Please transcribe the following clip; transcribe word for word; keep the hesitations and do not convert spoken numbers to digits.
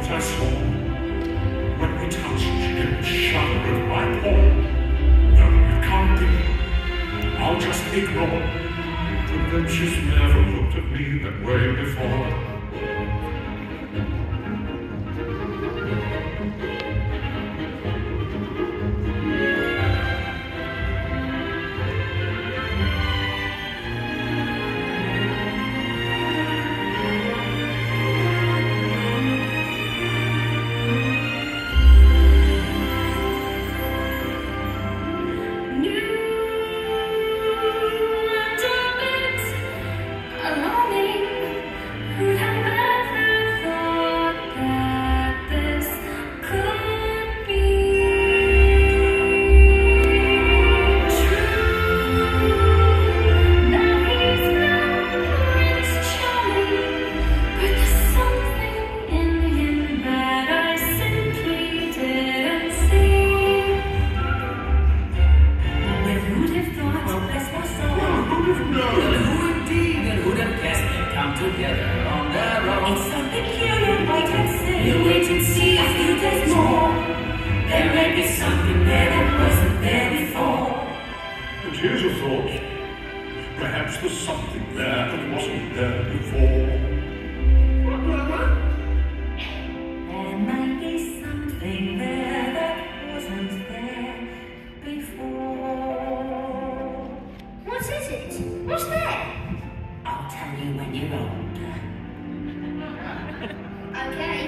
what I saw. When we touched, she didn't shudder at my paw. No, it can't be. I'll just ignore. And then she's never looked at me that way before. Together on their own. It's so peculiar, wait and see. You wait and see a few days more. There may be something there that wasn't there before. And here's a thought. Perhaps there's something there that wasn't there before. There might be something there that wasn't there before. What is it? What's there? I'll tell you when you're older. Okay.